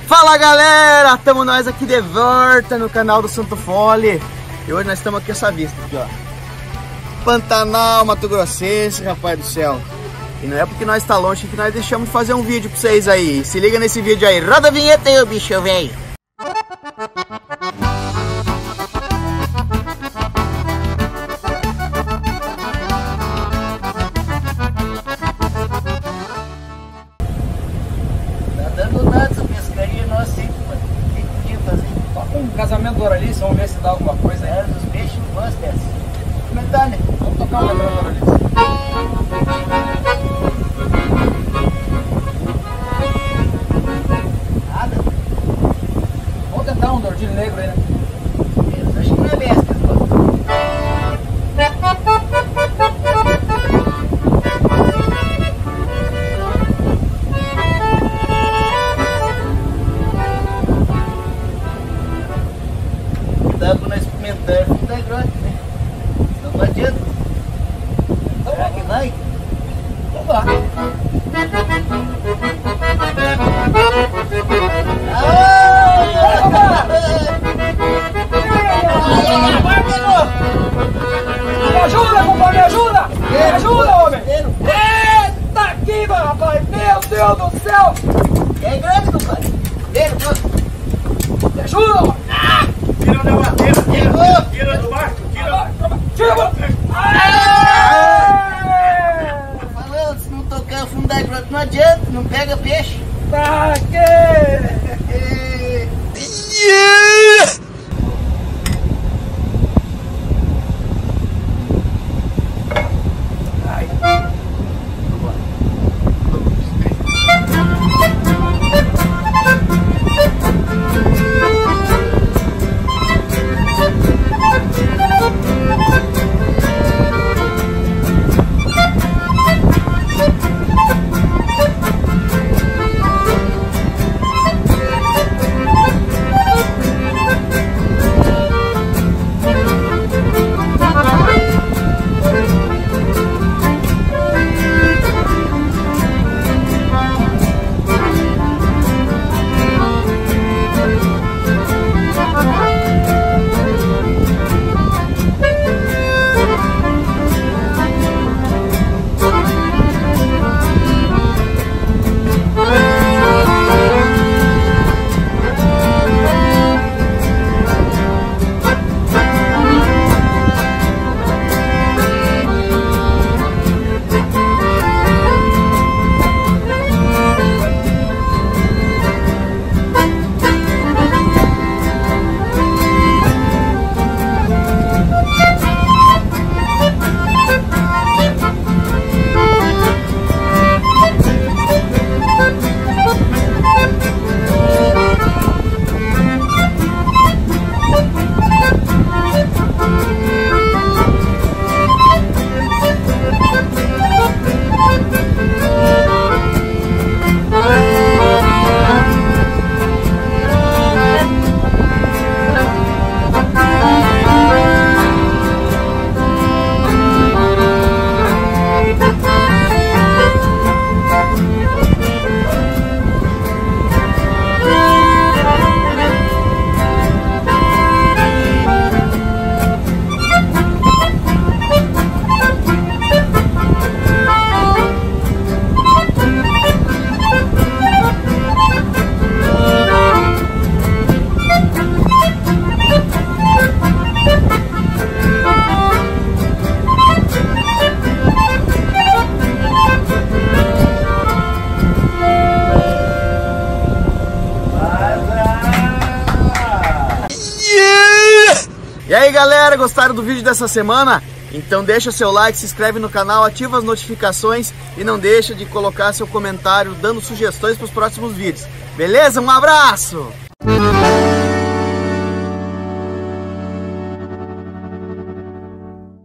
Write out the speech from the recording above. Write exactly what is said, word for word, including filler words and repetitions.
Fala galera, estamos nós aqui de volta no canal do Santo Fole. E hoje nós estamos aqui essa vista aqui, ó. Pantanal, Mato Grossense, rapaz do céu. E não é porque nós está longe que nós deixamos de fazer um vídeo pra vocês aí. Se liga nesse vídeo aí, roda a vinheta aí, bicho velho. Um casamento do Doralice, vamos ver se dá alguma coisa aí. É, os peixes não gostam dessa. Comentar, né? Vamos tocar uma lembrando do Doralice. Nada. Vamos tentar um dordilho negro aí, né? Eu acho que não é besta, pô. Dá pra nós experimentar fundo da grota, né? Não adianta. Será que vai? Então vá. Me ajuda, compadre, me ajuda! Me ajuda, homem! Eita aqui, meu rapaz! Meu Deus do céu! É grande, compadre. Vem, vamos. Me ajuda, homem! Tira da madeira, Tira, tira do barco, tira. Tira, mano! Falando, se não tocar o fundo da grota não adianta, não pega peixe. Tá aqui! Yeah! E aí galera, gostaram do vídeo dessa semana? Então deixa seu like, se inscreve no canal, ativa as notificações e não deixa de colocar seu comentário dando sugestões para os próximos vídeos. Beleza? Um abraço!